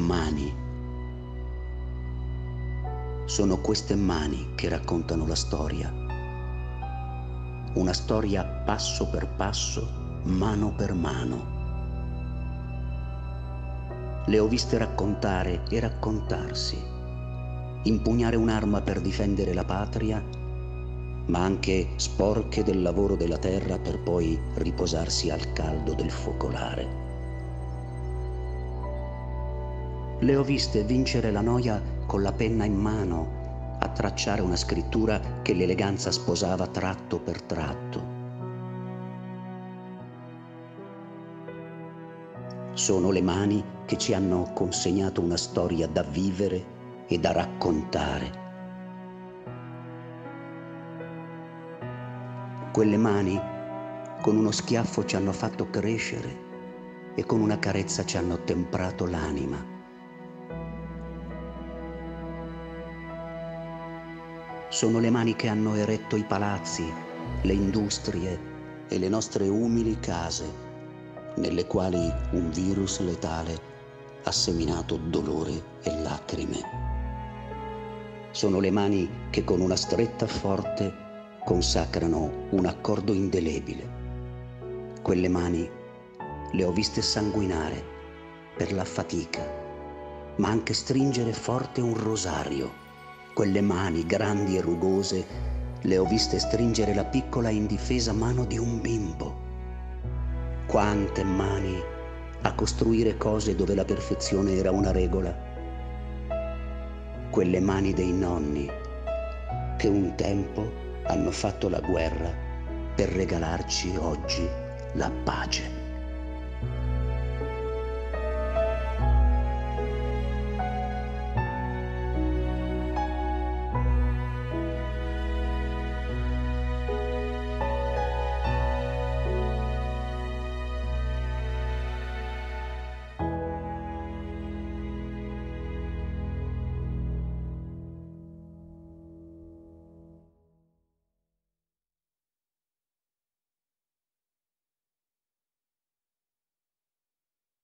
mani. Sono queste mani che raccontano la storia. Una storia passo per passo, mano per mano. Le ho viste raccontare e raccontarsi, impugnare un'arma per difendere la patria, ma anche sporche del lavoro della terra per poi riposarsi al caldo del focolare. Le ho viste vincere la noia con la penna in mano, a tracciare una scrittura che l'eleganza sposava tratto per tratto. Sono le mani che ci hanno consegnato una storia da vivere e da raccontare. Quelle mani con uno schiaffo ci hanno fatto crescere e con una carezza ci hanno temprato l'anima. Sono le mani che hanno eretto i palazzi, le industrie e le nostre umili case, nelle quali un virus letale ha seminato dolore e lacrime. Sono le mani che con una stretta forte consacrano un accordo indelebile. Quelle mani le ho viste sanguinare per la fatica, ma anche stringere forte un rosario. Quelle mani grandi e rugose le ho viste stringere la piccola e indifesa mano di un bimbo. Quante mani a costruire cose dove la perfezione era una regola. Quelle mani dei nonni che un tempo hanno fatto la guerra per regalarci oggi la pace.